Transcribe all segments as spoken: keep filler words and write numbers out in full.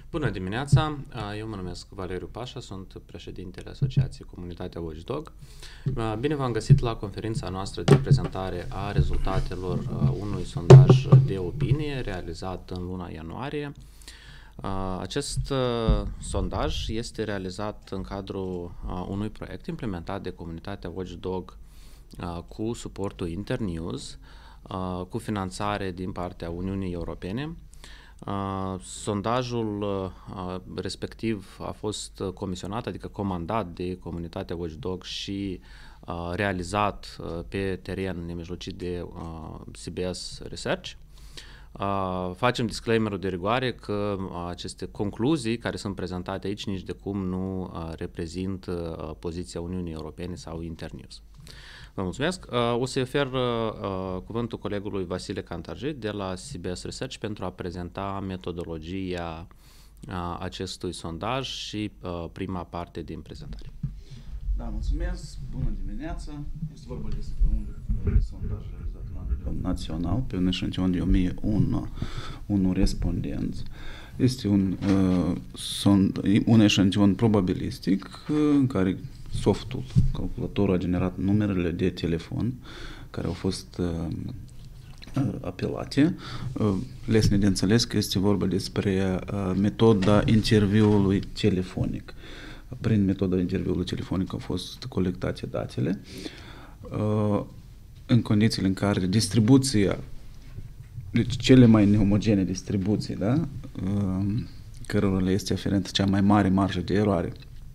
Bună dimineața! Eu mă numesc Valeriu Pașa, sunt președintele Asociației Comunitatea Watchdog. Bine v-am găsit la conferința noastră de prezentare a rezultatelor unui sondaj de opinie realizat în luna ianuarie. Acest sondaj este realizat în cadrul unui proiect implementat de Comunitatea Watchdog cu suportul Internews, cu finanțare din partea Uniunii Europene. Uh, sondajul uh, respectiv a fost comisionat, adică comandat de Comunitatea Watchdog și uh, realizat uh, pe teren nemijlocit de uh, C B S Research. Uh, facem disclaimerul de rigoare că uh, aceste concluzii care sunt prezentate aici nici de cum nu uh, reprezintă uh, poziția Uniunii Europene sau Internews. Vă mulțumesc. O să-i ofer uh, cuvântul colegului Vasile Cantarji de la C B S Research pentru a prezenta metodologia uh, acestui sondaj și uh, prima parte din prezentare. Da, mulțumesc. Bună dimineața. Este vorba despre un sondaj realizat la nivel național pe un eșantion de o mie unu respondenți. Este un, uh, sond, un eșantion probabilistic uh, în care softul, calculatorul a generat numerele de telefon care au fost uh, uh, apelate. Uh, lesne de înțeles că este vorba despre uh, metoda interviului telefonic. Prin metoda interviului telefonic au fost colectate datele uh, în condițiile în care distribuția, deci cele mai neomogene distribuții, da, uh, cărora le este aferentă cea mai mare marjă de eroare.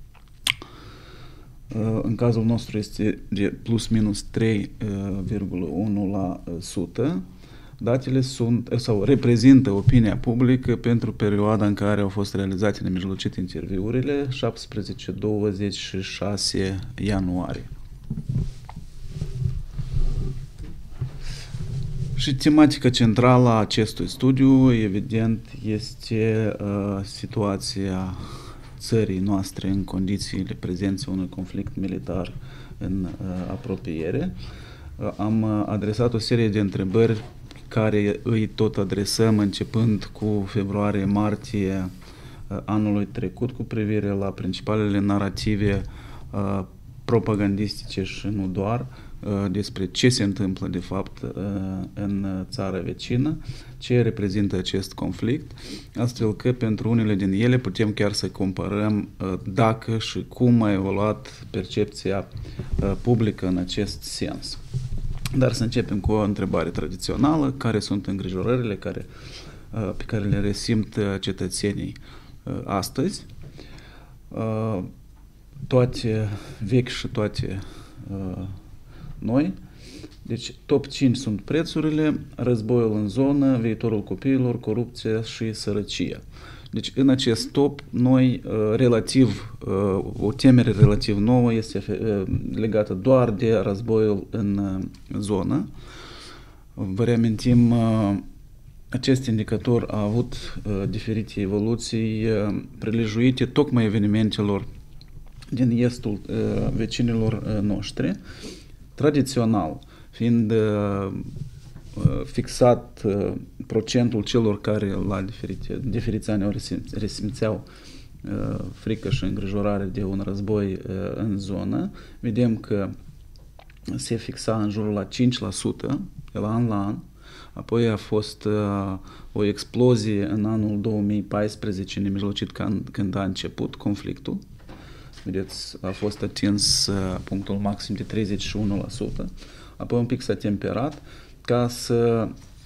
În cazul nostru este de plus minus trei virgulă unu la sută. Datele sunt sau reprezintă opinia publică pentru perioada în care au fost realizate nemijlocit interviurile, șaptesprezece douăzeci și șase ianuarie. Și tematica centrală a acestui studiu, evident, este uh, situația țării noastre în condițiile prezenței unui conflict militar în uh, apropiere. Uh, am uh, adresat o serie de întrebări care îi tot adresăm începând cu februarie-martie uh, anului trecut cu privire la principalele narative uh, propagandistice și nu doar, uh, despre ce se întâmplă de fapt uh, în țara vecină, ce reprezintă acest conflict, astfel că pentru unele din ele putem chiar să comparăm uh, dacă și cum a evoluat percepția uh, publică în acest sens. Dar să începem cu o întrebare tradițională: care sunt îngrijorările care, uh, pe care le resimt uh, cetățenii uh, astăzi? Uh, toate vechi și toate uh, noi. Deci top cinci sunt prețurile, războiul în zonă, viitorul copiilor, corupția și sărăcia. Deci în acest top noi relativ, o temere relativ nouă este legată doar de războiul în zonă. Vă reamintim, acest indicator a avut diferite evoluții prilejuite tocmai evenimentelor din estul vecinilor noștri. Tradițional, fiind uh, fixat uh, procentul celor care la diferite, diferiți ani resimțeau uh, frică și îngrijorare de un război uh, în zonă, vedem că se fixa în jurul la cinci la sută de la an la an, apoi a fost uh, o explozie în anul două mii paisprezece, nemijlocit când, când a început conflictul. Vedeți, a fost atins uh, punctul maxim de treizeci și unu la sută, apoi un pic s-a temperat ca să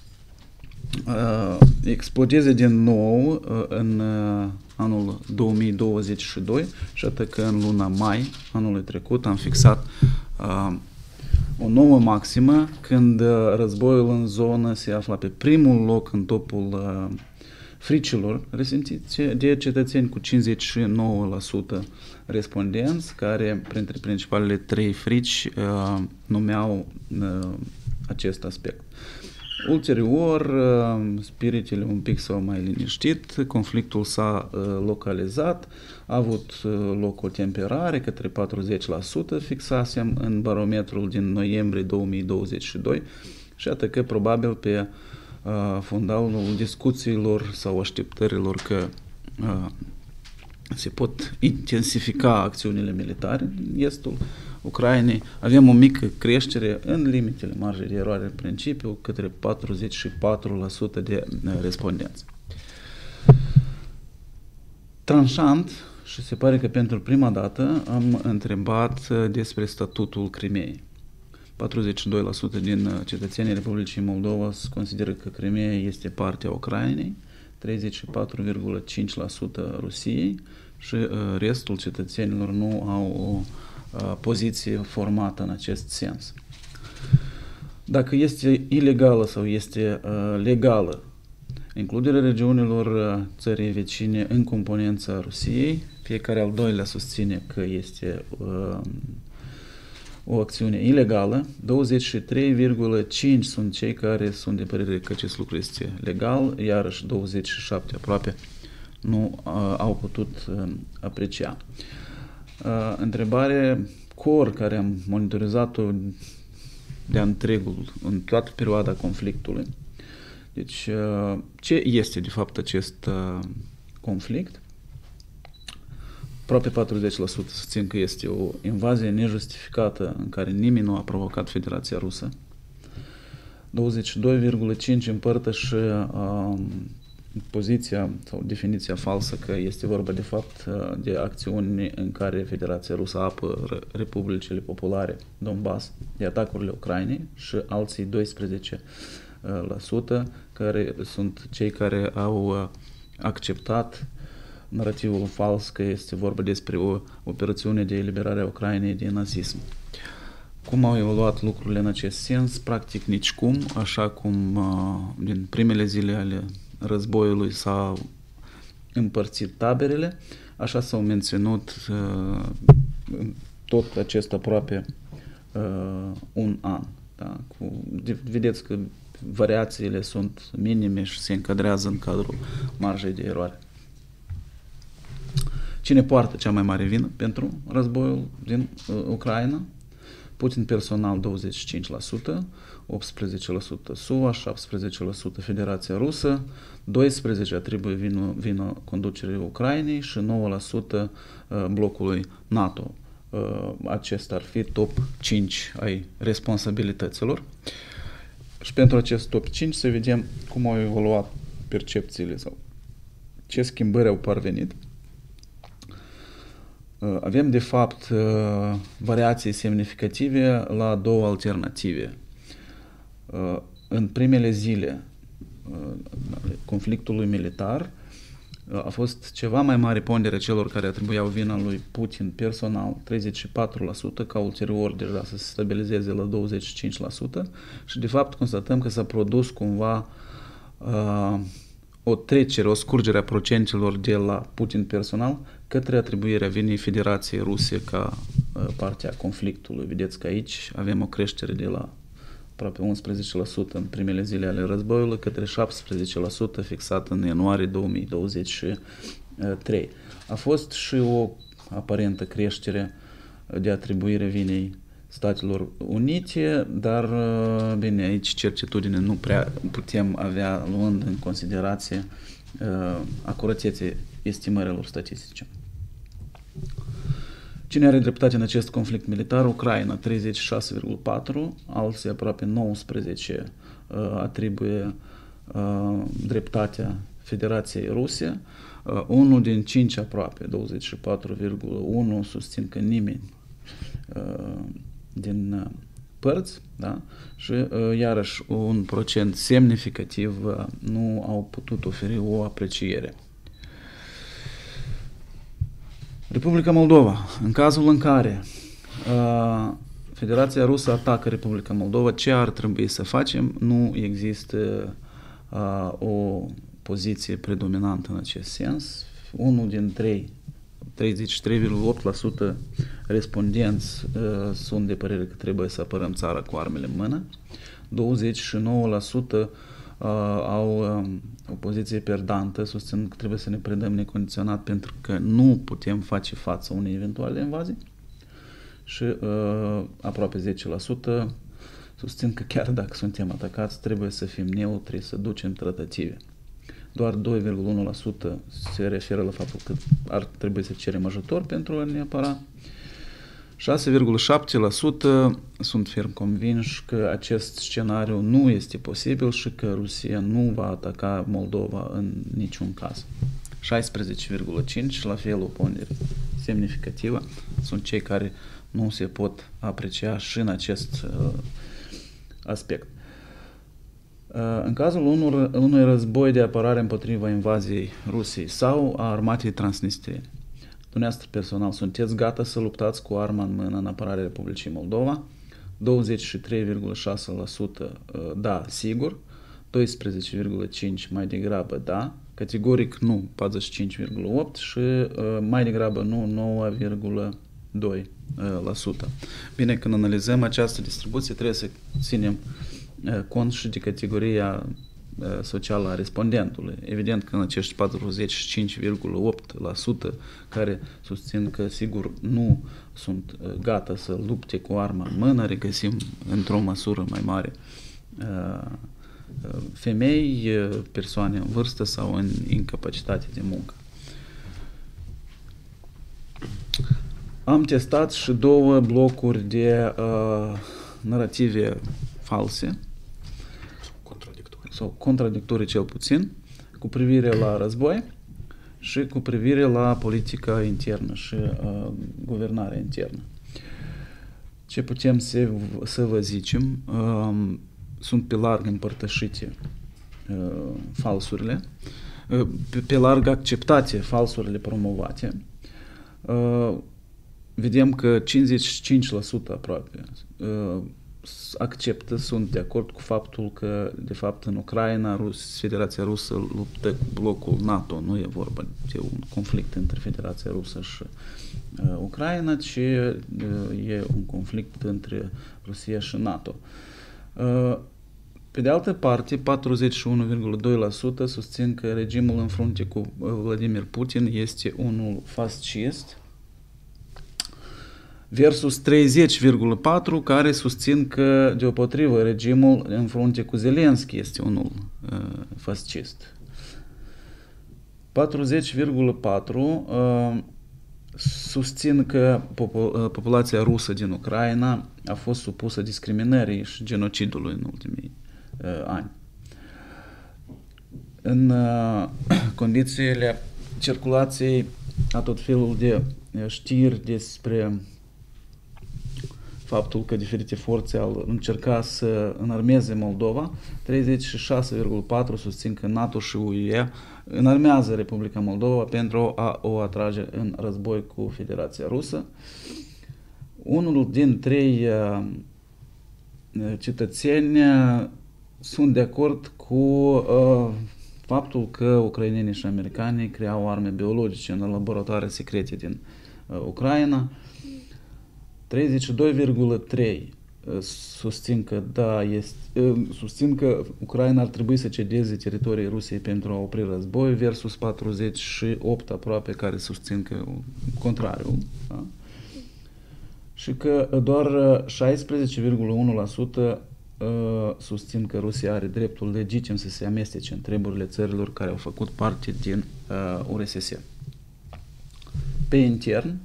uh, explodeze din nou uh, în uh, anul două mii douăzeci și doi, și atât că în luna mai anului trecut am fixat uh, o nouă maximă când uh, războiul în zonă se afla pe primul loc în topul uh, fricilor resimțite de cetățeni, cu cincizeci și nouă la sută respondenți, care printre principalele trei frici uh, numeau uh, acest aspect. Ulterior, uh, spiritele un pic s-au mai liniștit, conflictul s-a uh, localizat, a avut uh, loc o temperare către patruzeci la sută, fixasem în barometrul din noiembrie două mii douăzeci și doi, și atât că probabil pe fundalul discuțiilor sau așteptărilor că uh, se pot intensifica acțiunile militare în estul Ucrainei. Avem o mică creștere în limitele marjei de eroare în principiu către patruzeci și patru la sută de respondenți. Tranșant, și se pare că pentru prima dată am întrebat despre statutul Crimeei. patruzeci și doi la sută din cetățenii Republicii Moldova consideră că Crimeea este parte a Ucrainei, treizeci și patru virgulă cinci la sută Rusiei și restul cetățenilor nu au o poziție formată în acest sens. Dacă este ilegală sau este legală includerea regiunilor țării vecine în componența Rusiei, fiecare al doilea susține că este uh, o acțiune ilegală, douăzeci și trei virgulă cinci sunt cei care sunt de părere că acest lucru este legal, iarăși douăzeci și șapte aproape nu uh, au putut uh, aprecia. Uh, întrebare core care am monitorizat-o de întregul, în toată perioada conflictului. Deci, uh, ce este de fapt acest uh, conflict? Aproape patruzeci la sută susțin că este o invazie nejustificată în care nimeni nu a provocat Federația Rusă. douăzeci și doi virgulă cinci împărtăși uh, poziția sau definiția falsă că este vorba de fapt de acțiuni în care Federația Rusă apără Republicile Populare Donbass de atacurile Ucrainei și alții doisprezece la sută care sunt cei care au acceptat narativul fals că este vorba despre o operațiune de eliberare a Ucrainei de nazism. Cum au evoluat lucrurile în acest sens? Practic nicicum, așa cum din primele zile ale războiului s-au împărțit taberele, așa s-au menținut uh, tot acest aproape uh, un an. Da? Cu, de, vedeți că variațiile sunt minime și se încadrează în cadrul marjei de eroare. Cine poartă cea mai mare vină pentru războiul din uh, Ucraina? Putin personal douăzeci și cinci la sută, optsprezece la sută S U A, șaptesprezece la sută Federația Rusă, doisprezece la sută atribuie vină, vină conducerii Ucrainei și nouă la sută blocului NATO. Acesta ar fi top cinci ai responsabilităților. Și pentru acest top cinci să vedem cum au evoluat percepțiile sau ce schimbări au parvenit. Avem, de fapt, variații semnificative la două alternative. În primele zile conflictului militar a fost ceva mai mare pondere celor care atribuiau vina lui Putin personal, treizeci și patru la sută, ca ulterior deja să se stabilizeze la douăzeci și cinci la sută și, de fapt, constatăm că s-a produs cumva uh, o trecere, o scurgere a procentelor de la Putin personal către atribuirea vinii Federației Ruse ca uh, parte a conflictului. Vedeți că aici avem o creștere de la aproape unsprezece la sută în primele zile ale războiului către șaptesprezece la sută fixat în ianuarie două mii douăzeci și trei. A fost și o aparentă creștere de atribuire vinei Statelor Unite, dar bine, aici certitudine nu prea putem avea luând în considerație uh, acuratețea estimărilor statistice. Cine are dreptate în acest conflict militar? Ucraina, treizeci și șase virgulă patru, alții aproape nouăsprezece uh, atribuie uh, dreptatea Federației Ruse, uh, unul din cinci aproape, douăzeci și patru virgulă unu, susțin că nimeni uh, din uh, părți, da? Și uh, iarăși un procent semnificativ uh, nu au putut oferi o apreciere. Republica Moldova, în cazul în care uh, Federația Rusă atacă Republica Moldova, ce ar trebui să facem? Nu există uh, o poziție predominantă în acest sens. Unul din trei, treizeci și trei virgulă opt la sută respondenți uh, sunt de părere că trebuie să apărăm țara cu armele în mână. douăzeci și nouă la sută Uh, au uh, o poziție perdantă, susțin că trebuie să ne predăm necondiționat pentru că nu putem face față unei eventuale invazii și uh, aproape zece la sută susțin că chiar dacă suntem atacați trebuie să fim neutri, să ducem tratative. doar doi virgulă unu la sută se referă la faptul că ar trebui să cerem ajutor pentru a ne apăra. șase virgulă șapte la sută sunt ferm convinși că acest scenariu nu este posibil și că Rusia nu va ataca Moldova în niciun caz. șaisprezece virgulă cinci la fel o pondere semnificativă sunt cei care nu se pot aprecia și în acest uh, aspect. Uh, în cazul unor, unui război de apărare împotriva invaziei Rusiei sau a armatei transnistriene, dumneavoastră personal sunteți gata să luptați cu arma în mână în apărarea Republicii Moldova? douăzeci și trei virgulă șase la sută uh, da, sigur, doisprezece virgulă cinci la sută mai degrabă da, categoric nu, patruzeci și cinci virgulă opt la sută și uh, mai degrabă nu, nouă virgulă doi la sută. Bine, când analizăm această distribuție, trebuie să ținem uh, cont și de categoria uh, socială a respondentului. Evident că în acești patruzeci și cinci virgulă opt la sută care susțin că sigur nu sunt uh, gata să lupte cu arma în mână, regăsim într-o măsură mai mare uh, femei, persoane în vârstă sau în incapacitate de muncă. Am testat și două blocuri de uh, narrative false Contradictorii. sau contradictorii cel puțin cu privire la război și cu privire la politica internă și uh, guvernarea internă. Ce putem să, să vă zicem? Uh, sunt pe larg împărtășite uh, falsurile, uh, pe, pe larg acceptate falsurile promovate. Uh, vedem că cincizeci și cinci la sută aproape uh, acceptă, sunt de acord cu faptul că, de fapt, în Ucraina, Rus, Federația Rusă luptă cu blocul NATO. Nu e vorba de un conflict între Federația Rusă și uh, Ucraina, ci uh, e un conflict între Rusia și NATO. Uh, Pe de altă parte, patruzeci și unu virgulă doi la sută susțin că regimul în frunte cu Vladimir Putin este unul fascist, versus treizeci virgulă patru la sută care susțin că, deopotrivă, regimul în frunte cu Zelenski este unul uh, fascist. patruzeci virgulă patru la sută uh, susțin că popul- populația rusă din Ucraina a fost supusă discriminării și genocidului în ultimii uh, ani. În uh, condițiile circulației a tot felul de știri despre faptul că diferite forțe au încercat să înarmeze Moldova, treizeci și șase virgulă patru la sută susțin că NATO și U E înarmează Republica Moldova pentru a o atrage în război cu Federația Rusă. Unul din trei uh, cetățeni uh, sunt de acord cu uh, faptul că ucrainenii și americanii creau arme biologice în laboratoare secrete din uh, Ucraina. treizeci și doi virgulă trei la sută susțin că da, este, uh, susțin că Ucraina ar trebui să cedeze teritorii Rusiei pentru a opri război versus patruzeci și opt aproape care susțin că contrariul. Da? Și că doar șaisprezece virgulă unu la sută uh, susțin că Rusia are dreptul legitim să se amestece în treburile țărilor care au făcut parte din uh, U R S S. Pe intern,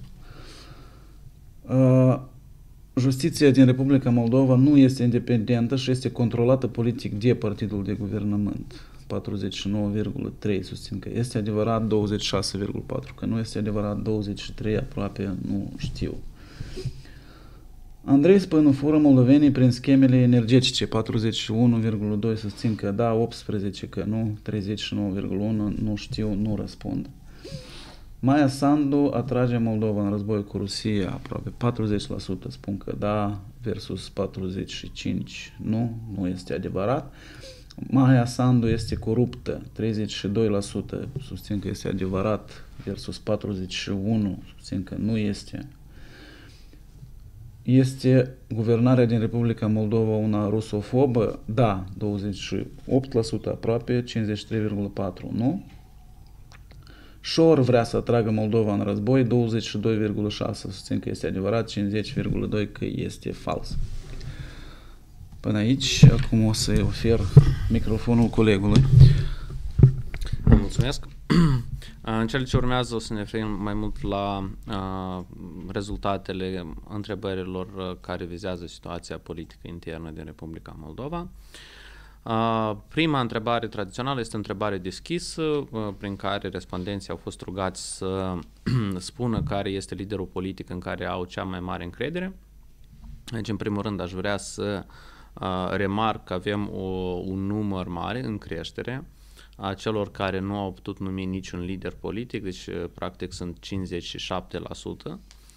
uh, justiția din Republica Moldova nu este independentă și este controlată politic de partidul de guvernământ. patruzeci și nouă virgulă trei susțin că este adevărat, douăzeci și șase virgulă patru că nu este adevărat, douăzeci și trei aproape nu știu. Andrei Spănu fură moldovenii prin schemele energetice, patruzeci și unu virgulă doi susțin că da, optsprezece că nu, treizeci și nouă virgulă unu nu știu, nu răspund. Maia Sandu atrage Moldova în război cu Rusia, aproape patruzeci la sută spun că da, versus patruzeci și cinci nu, nu este adevărat. Maia Sandu este coruptă, treizeci și doi la sută susțin că este adevărat, versus patruzeci și unu la sută susțin că nu este. Este guvernarea din Republica Moldova una rusofobă? Da, douăzeci și opt la sută aproape, cincizeci și trei virgulă patru la sută nu. Șor vrea să atragă Moldova în război, douăzeci și doi virgulă șase la sută susțin că este adevărat, cincizeci virgulă doi la sută că este fals. Până aici, acum o să-i ofer microfonul colegului. Mulțumesc. În cele ce urmează o să ne referim mai mult la uh, rezultatele întrebărilor care vizează situația politică internă din Republica Moldova. Uh, prima întrebare tradițională este o întrebare deschisă, uh, prin care respondenții au fost rugați să spună care este liderul politic în care au cea mai mare încredere. Deci, în primul rând, aș vrea să uh, remarc că avem o, un număr mare în creștere a celor care nu au putut numi niciun lider politic, deci practic sunt cincizeci și șapte la sută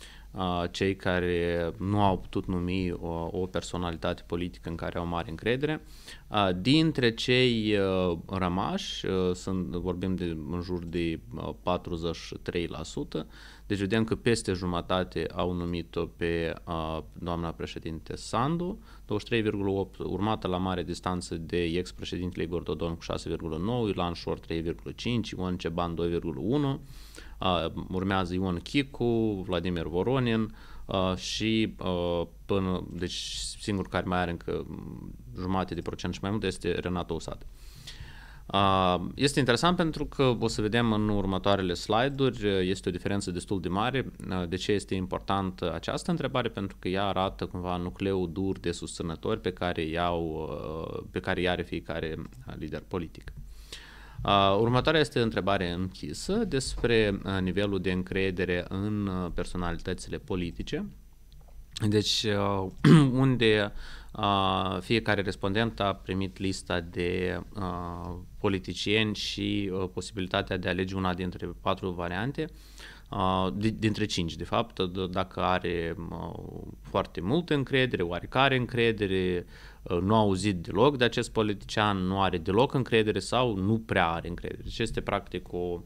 cei care nu au putut numi o, o personalitate politică în care au mare încredere. Dintre cei rămași, sunt, vorbim de în jur de patruzeci și trei la sută, deci vedem că peste jumătate au numit-o pe doamna președinte Sandu, douăzeci și trei virgulă opt, urmată la mare distanță de ex-președintele Igor Dodon cu șase virgulă nouă, Ilan Șor trei virgulă cinci, Ion Ceban doi virgulă unu, Uh, urmează Ion Chicu, Vladimir Voronin uh, și uh, până, deci singurul care mai are încă jumătate de procent și mai mult este Renato Usat. Uh, este interesant pentru că o să vedem în următoarele slide-uri, este o diferență destul de mare. Uh, de ce este important această întrebare? Pentru că ea arată cumva nucleul dur de susținători pe care, iau, uh, pe care i are fiecare lider politic. Uh, următoarea este o întrebare închisă despre uh, nivelul de încredere în uh, personalitățile politice. Deci, uh, unde uh, fiecare respondent a primit lista de uh, politicieni și uh, posibilitatea de a alege una dintre patru variante, uh, dintre cinci, de fapt, dacă are uh, foarte multă încredere, oarecare încredere, nu a auzit deloc de acest politician, nu are deloc încredere sau nu prea are încredere. Deci este practic o,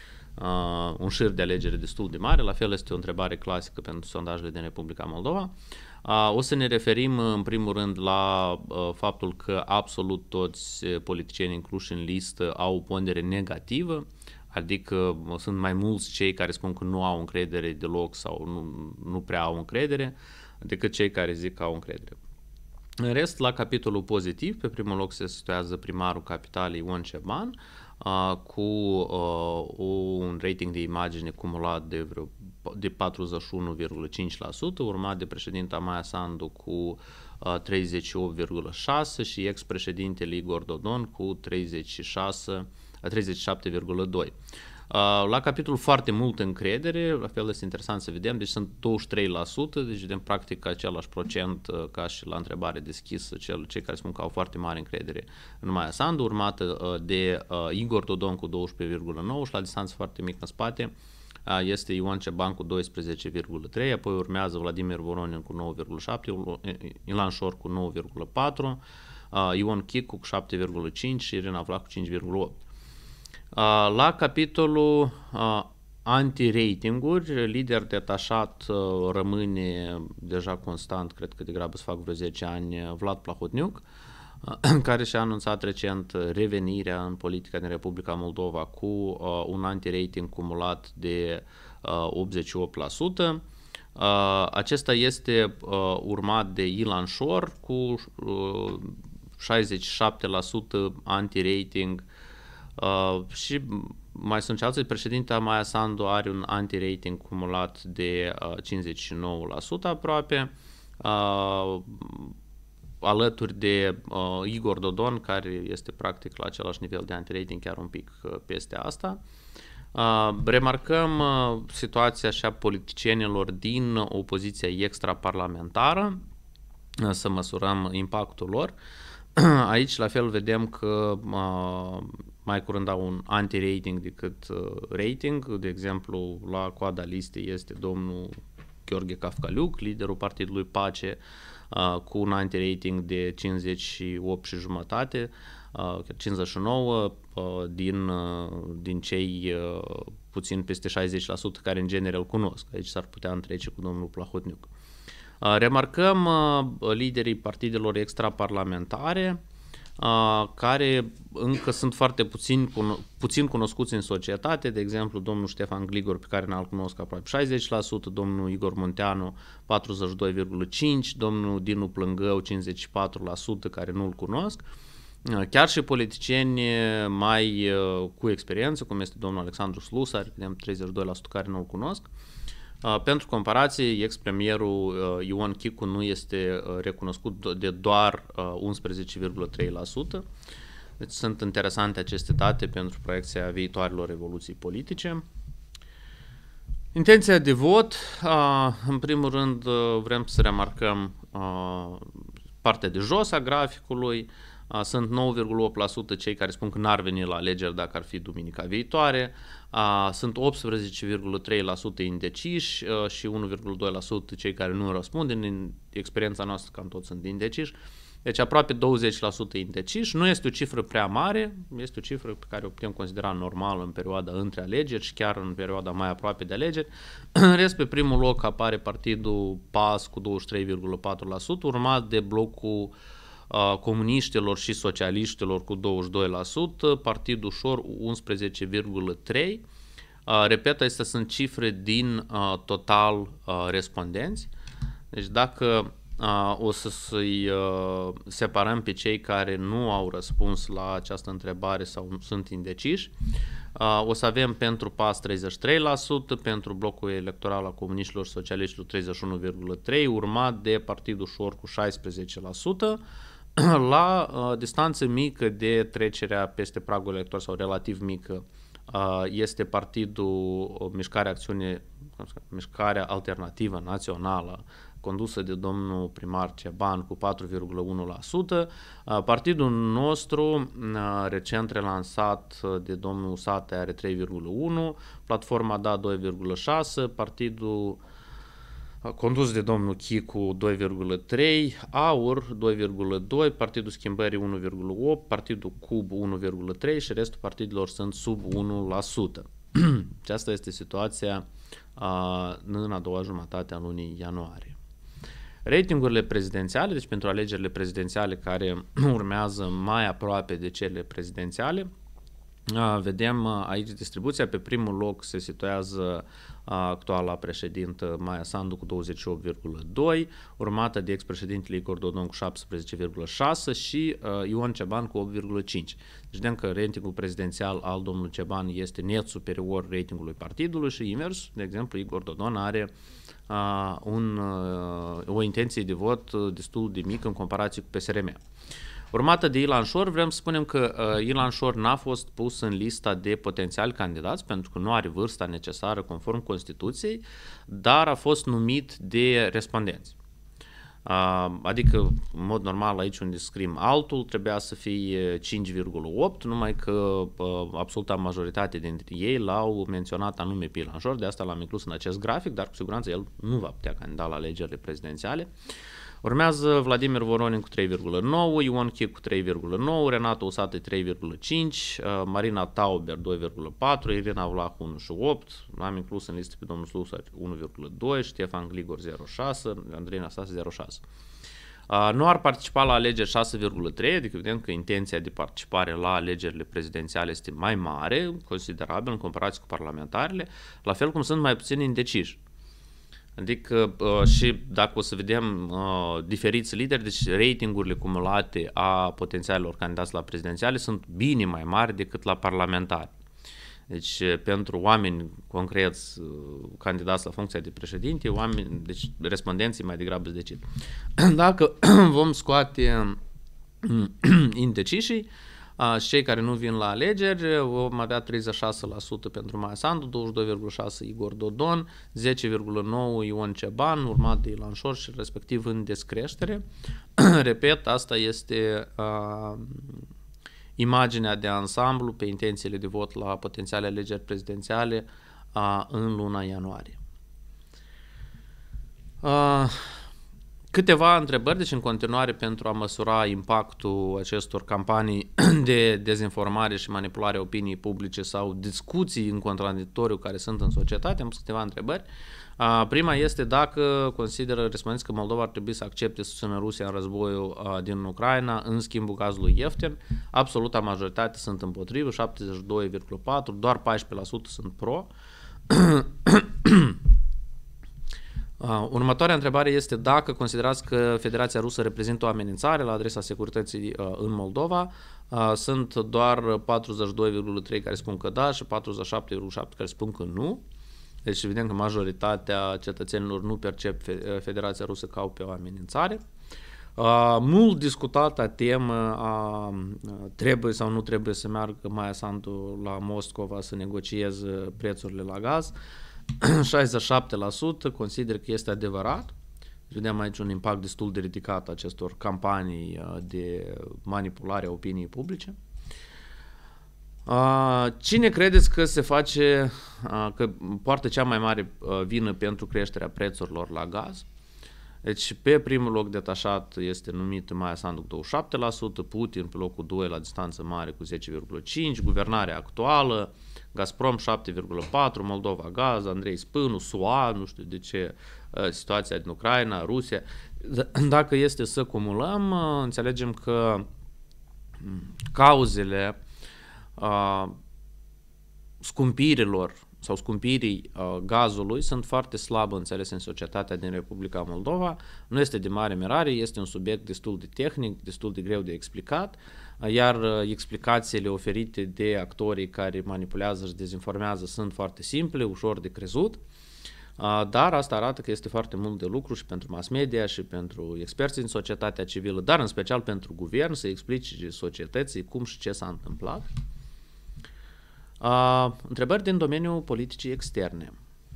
uh, un șir de alegere destul de mare, la fel este o întrebare clasică pentru sondajele din Republica Moldova. Uh, o să ne referim în primul rând la uh, faptul că absolut toți politicienii incluși în listă au o pondere negativă, adică sunt mai mulți cei care spun că nu au încredere deloc sau nu, nu prea au încredere, decât cei care zic că au încredere. În rest, la capitolul pozitiv, pe primul loc se situează primarul capitalei Ion Ceban, uh, cu uh, un rating de imagine cumulat de, vreo, de patruzeci și unu virgulă cinci la sută, urmat de președinta Maia Sandu cu uh, treizeci și opt virgulă șase la sută și ex-președintele Igor Dodon cu treizeci și șase, treizeci și șapte virgulă doi la sută. La capitolul foarte mult încredere, la fel este interesant să vedem, deci sunt douăzeci și trei la sută, deci vedem practic același procent ca și la întrebare deschisă, cei care spun că au foarte mare încredere în Maia Sandu, urmată de Igor Dodon cu douăsprezece virgulă nouă și la distanță foarte mică în spate este Ion Ceban cu doisprezece virgulă trei, apoi urmează Vladimir Voronin cu nouă virgulă șapte, Ilan Șor cu nouă virgulă patru, Ion Chicu cu șapte virgulă cinci și Irina Vlach cu cinci virgulă opt. La capitolul anti-ratinguri, lider detașat rămâne deja constant, cred că degrabă să fac vreo zece ani, Vlad Plahotniuc, care și-a anunțat recent revenirea în politica din Republica Moldova cu un anti-rating cumulat de optzeci și opt la sută. Acesta este urmat de Ilan Șor cu șaizeci și șapte la sută anti-rating. Uh, și mai sunt și alții, președinta Maia Sandu are un anti-rating cumulat de uh, cincizeci și nouă la sută aproape, uh, alături de uh, Igor Dodon, care este practic la același nivel de anti-rating, chiar un pic uh, peste asta. Uh, remarcăm uh, situația așa politicienilor din opoziția extraparlamentară, uh, să măsurăm impactul lor. Aici la fel vedem că uh, mai curând au un anti-rating decât uh, rating. De exemplu, la coada listei este domnul Gheorghe Cafcaliuc, liderul partidului Pace, uh, cu un anti-rating de cincizeci și opt și jumătate, uh, cincizeci și nouă uh, din, uh, din cei uh, puțin peste șaizeci la sută care în genere îl cunosc. Aici s-ar putea întrece cu domnul Plahotniuc. Remarcăm uh, liderii partidelor extraparlamentare uh, care încă sunt foarte puțin, puțin cunoscuți în societate, de exemplu domnul Ștefan Gligor, pe care ne-l cunosc aproape șaizeci la sută, domnul Igor Munteanu patruzeci și doi virgulă cinci la sută, domnul Dinu Plângău cincizeci și patru la sută care nu-l cunosc. Chiar și politicieni mai cu experiență, cum este domnul Alexandru Slusar, vedem treizeci și doi la sută care nu-l cunosc. Pentru comparație, ex-premierul Ion Chicu nu este recunoscut de doar unsprezece virgulă trei la sută. Deci sunt interesante aceste date pentru proiecția viitoarelor evoluții politice. Intenția de vot, în primul rând vrem să remarcăm partea de jos a graficului. Sunt nouă virgulă opt la sută cei care spun că n-ar veni la alegeri dacă ar fi duminica viitoare. Sunt optsprezece virgulă trei la sută indeciși și unu virgulă doi la sută cei care nu răspund. În experiența noastră cam toți sunt indeciși. Deci aproape douăzeci la sută indeciși. Nu este o cifră prea mare, este o cifră pe care o putem considera normală în perioada între alegeri și chiar în perioada mai aproape de alegeri. În rest, pe primul loc apare partidul P A S cu douăzeci și trei virgulă patru la sută, urmat de blocul uh, comuniștilor și socialiștilor cu douăzeci și doi la sută, Partidul Șor unsprezece virgulă trei la sută. Uh, repet, acestea sunt cifre din uh, total uh, respondenți. Deci dacă Uh, o să să-i uh, separăm pe cei care nu au răspuns la această întrebare sau sunt indeciși. Uh, o să avem pentru P A S treizeci și trei la sută, pentru blocul electoral al comuniștilor socialiștilor treizeci și unu virgulă trei la sută, urmat de Partidul Șor cu șaisprezece la sută, la uh, distanță mică de trecerea peste pragul electoral sau relativ mică uh, este Partidul Mișcarea Acțiune, Mișcarea Alternativă Națională, condusă de domnul primar Ceban cu patru virgulă unu la sută. Partidul nostru, recent relansat de domnul Sate, are trei virgulă unu la sută, Platforma Da doi virgulă șase la sută, Partidul condus de domnul Chicu doi virgulă trei la sută, AUR doi virgulă doi la sută, Partidul Schimbării unu virgulă opt la sută, Partidul Cub unu virgulă trei la sută și restul partidelor sunt sub unu la sută. Aceasta este situația în a doua jumătate a lunii ianuarie. Ratingurile prezidențiale, deci pentru alegerile prezidențiale care urmează mai aproape de cele prezidențiale, vedem aici distribuția. Pe primul loc se situează actuala președintă Maia Sandu cu douăzeci și opt virgulă doi la sută, urmată de ex-președintele Igor Dodon cu șaptesprezece virgulă șase la sută și Ion Ceban cu opt virgulă cinci la sută. Deci vedem că ratingul prezidențial al domnului Ceban este net superior ratingului partidului și invers, de exemplu, Igor Dodon are Uh, un, uh, o intenție de vot destul de mică în comparație cu P S R M. Urmată de Ilan Șor, vrem să spunem că uh, Ilan Șor n-a fost pus în lista de potențiali candidați pentru că nu are vârsta necesară conform Constituției, dar a fost numit de respondenți. Uh, adică, în mod normal, aici unde scriem altul, trebuia să fie cinci virgulă opt, numai că uh, absoluta majoritate dintre ei l-au menționat anume pe Ilan Șor, de asta l-am inclus în acest grafic, dar cu siguranță el nu va putea candida la alegerile prezidențiale. Urmează Vladimir Voronin cu trei virgulă nouă la sută, Ion Chic cu trei virgulă nouă la sută, Renato Usate trei virgulă cinci la sută, Marina Tauber doi virgulă patru la sută, Irina Vlah unu virgulă opt la sută, l-am inclus în listă pe domnul Slusar unu virgulă doi la sută, Ștefan Gligor zero virgulă șase la sută, Andrei Năstase zero virgulă șase la sută. Nu ar participa la alegeri șase virgulă trei la sută, adică vedem că intenția de participare la alegerile prezidențiale este mai mare, considerabil în comparație cu parlamentarele, la fel cum sunt mai puțini indeciși. Adică uh, și dacă o să vedem uh, diferiți lideri, deci ratingurile cumulate a potențialilor candidați la prezidențiale sunt bine mai mari decât la parlamentari. Deci pentru oameni concreți uh, candidați la funcția de președinte, oameni, deci respondenții mai degrabă îți decid. Dacă vom scoate indecișii, Uh, și cei care nu vin la alegeri, vom avea treizeci și șase la sută pentru Maia Sandu, douăzeci și doi virgulă șase la sută Igor Dodon, zece virgulă nouă la sută Ion Ceban, urmat de Ilan Șor și respectiv în descreștere. Repet, asta este uh, imaginea de ansamblu pe intențiile de vot la potențiale alegeri prezidențiale uh, în luna ianuarie. Uh, Câteva întrebări, deci în continuare pentru a măsura impactul acestor campanii de dezinformare și manipulare a opiniei publice sau discuții în contradictoriu care sunt în societate. Am pus câteva întrebări. Prima este dacă consideră respondenții că Moldova ar trebui să accepte să susțină Rusia în războiul din Ucraina în schimbul gazului ieftin. Absoluta majoritate sunt împotrivă, șaptezeci și doi virgulă patru la sută, doar paisprezece la sută sunt pro. Uh, următoarea întrebare este dacă considerați că Federația Rusă reprezintă o amenințare la adresa securității uh, în Moldova. Uh, sunt doar patruzeci și doi virgulă trei care spun că da și patruzeci și șapte virgulă șapte care spun că nu. Deci evident că majoritatea cetățenilor nu percep Federația Rusă ca pe o amenințare. Uh, mult discutată temă a trebuie sau nu trebuie să meargă Maia Sandu la Moscova să negocieze prețurile la gaz. șaizeci și șapte la sută consider că este adevărat. Vedem aici un impact destul de ridicat acestor campanii de manipulare a opiniei publice. Cine credeți că se face, că poartă cea mai mare vină pentru creșterea prețurilor la gaz? Deci pe primul loc detașat este numit Maia Sandu cu douăzeci și șapte la sută, Putin pe locul doi la distanță mare cu zece virgulă cinci la sută, guvernarea actuală, Gazprom șapte virgulă patru la sută, Moldova Gaz, Andrei Spânu, S U A, nu știu de ce, situația din Ucraina, Rusia. Dacă este să cumulăm, înțelegem că cauzele uh, scumpirilor sau scumpirii uh, gazului sunt foarte slab înțelese în societatea din Republica Moldova. Nu este de mare mirare, este un subiect destul de tehnic, destul de greu de explicat, uh, iar uh, explicațiile oferite de actorii care manipulează și dezinformează sunt foarte simple, ușor de crezut, uh, dar asta arată că este foarte mult de lucru și pentru mass media și pentru experții din societatea civilă, dar în special pentru guvern să explice societății cum și ce s-a întâmplat. Uh, întrebări din domeniul politicii externe.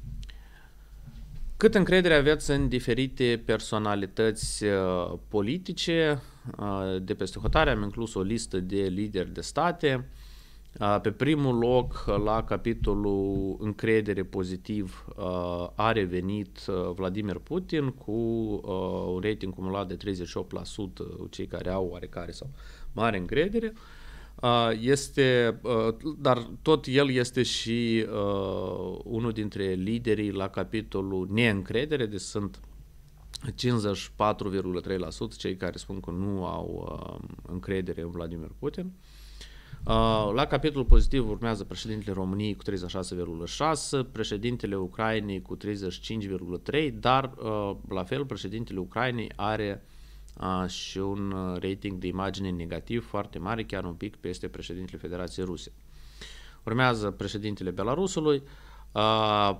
Cât încredere aveți în diferite personalități uh, politice? Uh, de peste hotare am inclus o listă de lideri de state. Uh, pe primul loc, la capitolul încredere pozitiv, uh, a revenit uh, Vladimir Putin cu uh, un rating cumulat de treizeci și opt la sută, cei care au oarecare sau mare încredere. Este, dar tot el este și uh, unul dintre liderii la capitolul neîncredere, deci sunt cincizeci și patru virgulă trei la sută cei care spun că nu au uh, încredere în Vladimir Putin. Uh, la capitolul pozitiv urmează președintele României cu treizeci și șase virgulă șase la sută, președintele Ucrainei cu treizeci și cinci virgulă trei la sută, dar uh, la fel președintele Ucrainei are Uh, și un rating de imagine negativ foarte mare, chiar un pic peste președintele Federației Ruse. Urmează președintele Belarusului. Uh,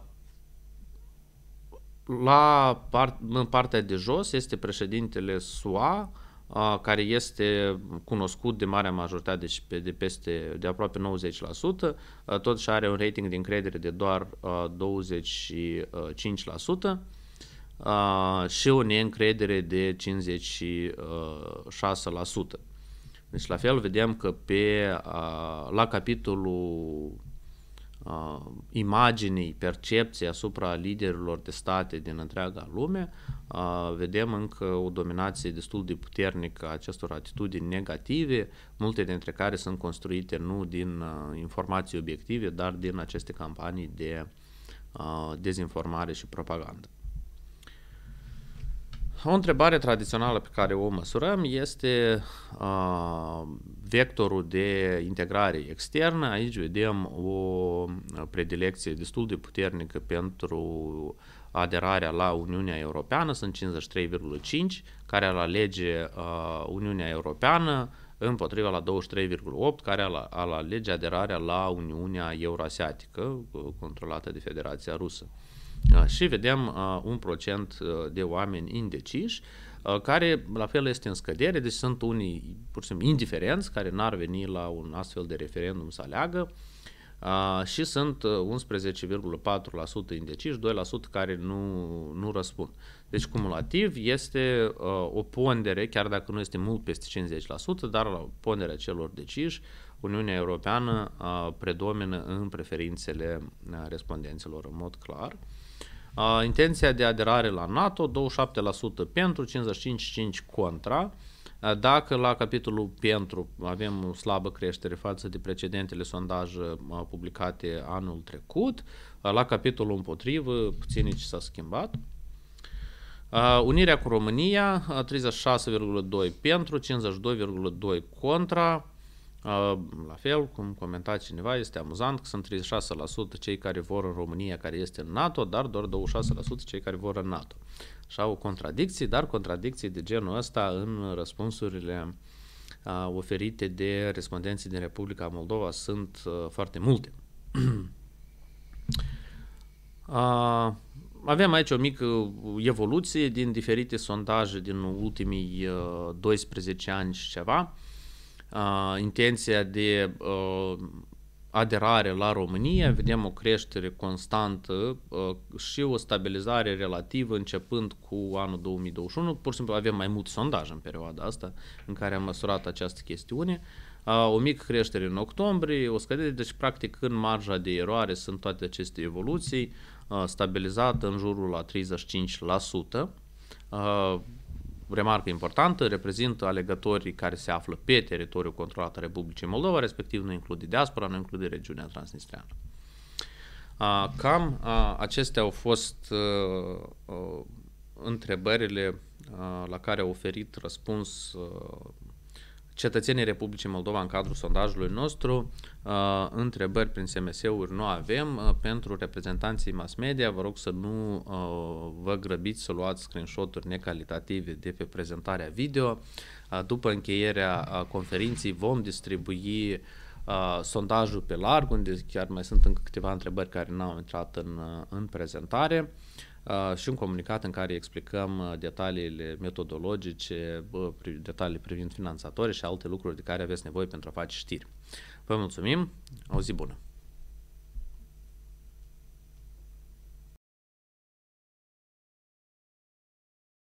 la part, în partea de jos este președintele S U A, uh, care este cunoscut de marea majoritate, deci pe, de, peste, de aproape nouăzeci la sută, uh, totuși are un rating de încredere de doar uh, douăzeci și cinci la sută. Uh, și o neîncredere de cincizeci și șase la sută. Deci la fel vedem că pe, uh, la capitolul uh, imaginii, percepției asupra liderilor de state din întreaga lume, uh, vedem încă o dominație destul de puternică a acestor atitudini negative, multe dintre care sunt construite nu din uh, informații obiective, dar din aceste campanii de uh, dezinformare și propagandă. O întrebare tradițională pe care o măsurăm este uh, vectorul de integrare externă. Aici vedem o predilecție destul de puternică pentru aderarea la Uniunea Europeană, sunt cincizeci și trei virgulă cinci, care ar alege uh, Uniunea Europeană, împotriva la douăzeci și trei virgulă opt, care ar alege aderarea la Uniunea Euroasiatică, controlată de Federația Rusă. Și vedem uh, un procent de oameni indeciși, uh, care la fel este în scădere, deci sunt unii pur și simplu indiferenți, care n-ar veni la un astfel de referendum să aleagă, uh, și sunt unsprezece virgulă patru la sută indeciși, doi la sută care nu, nu răspund. Deci cumulativ este uh, o pondere, chiar dacă nu este mult peste cincizeci la sută, dar la ponderea celor deciși, Uniunea Europeană uh, predomină în preferințele uh, respondenților în mod clar. Uh, intenția de aderare la NATO, douăzeci și șapte la sută pentru, cincizeci și cinci virgulă cinci la sută contra. Uh, dacă la capitolul pentru avem o slabă creștere față de precedentele sondaje uh, publicate anul trecut, uh, la capitolul împotrivă puțin ce s-a schimbat. Uh, unirea cu România, uh, treizeci și șase virgulă doi pentru, cincizeci și doi virgulă doi contra. La fel, cum comenta cineva, este amuzant că sunt treizeci și șase la sută cei care vor în România, care este în NATO, dar doar douăzeci și șase la sută cei care vor în NATO. Și au contradicții, dar contradicții de genul ăsta în răspunsurile uh, oferite de respondenții din Republica Moldova sunt uh, foarte multe. uh, avem aici o mică evoluție din diferite sondaje din ultimii uh, doisprezece ani și ceva. Uh, intenția de uh, aderare la România, vedem o creștere constantă uh, și o stabilizare relativă începând cu anul două mii douăzeci și unu. Pur și simplu avem mai mult sondaj în perioada asta în care am măsurat această chestiune. Uh, o mică creștere în octombrie, o scădere, deci practic în marja de eroare sunt toate aceste evoluții, uh, stabilizată în jurul la treizeci și cinci la sută. Uh, Remarcă importantă, reprezintă alegătorii care se află pe teritoriul controlat al Republicii Moldova, respectiv nu include diaspora, nu include regiunea transnistreană. Cam acestea au fost întrebările la care au oferit răspuns cetățenii Republicii Moldova în cadrul sondajului nostru. Întrebări prin S M S-uri nu avem. Pentru reprezentanții mass media, vă rog să nu vă grăbiți să luați screenshot-uri necalitative de pe prezentarea video. După încheierea conferinței vom distribui sondajul pe larg, unde chiar mai sunt încă câteva întrebări care n-au intrat în, în prezentare. Uh, și un comunicat în care explicăm uh, detaliile metodologice, uh, detalii privind finanțatorii și alte lucruri de care aveți nevoie pentru a face știri. Vă mulțumim, o zi bună!